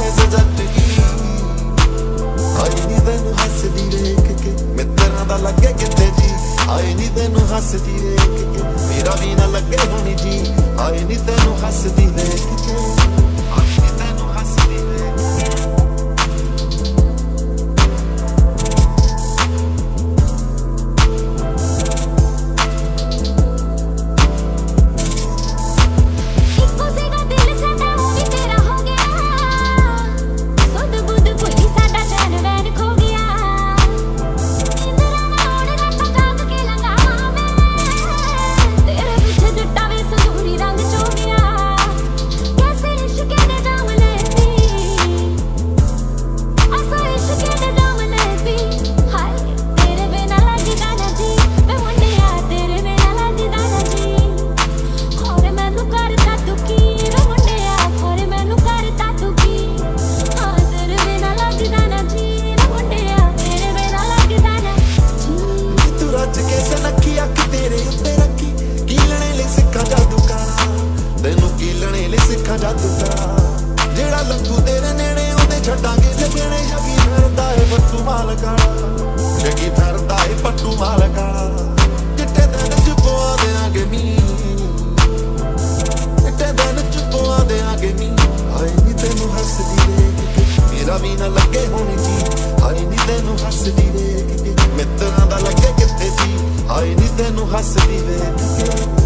इस जट की आई नी तेनू हसदी वेख के मित्रा दा लगे किते जी आई नी तेनू हसदी वेख के मेरा भी ना लगे होनी जी आई नी तेनू हसदी वेख के आई नी तेनू हसदी वेख के जादू करा जेड़ा लंघू तेरे नेड़े ओदे छड्डांगे लगने जगी फिरदा है पट्टू मालकाना जगी फिरदा है पट्टू मालकाना चिट्टे दिन च पवा देंगे नी चिट्टे दिन च पवा देंगे नी आई नी तेनू हसदी वेख के मेरा भी ना लगे होनी जी आई नी तेनू हसदी वेख के मित्रा दा लगे किते जी आई नी तेनू हसदी वेख के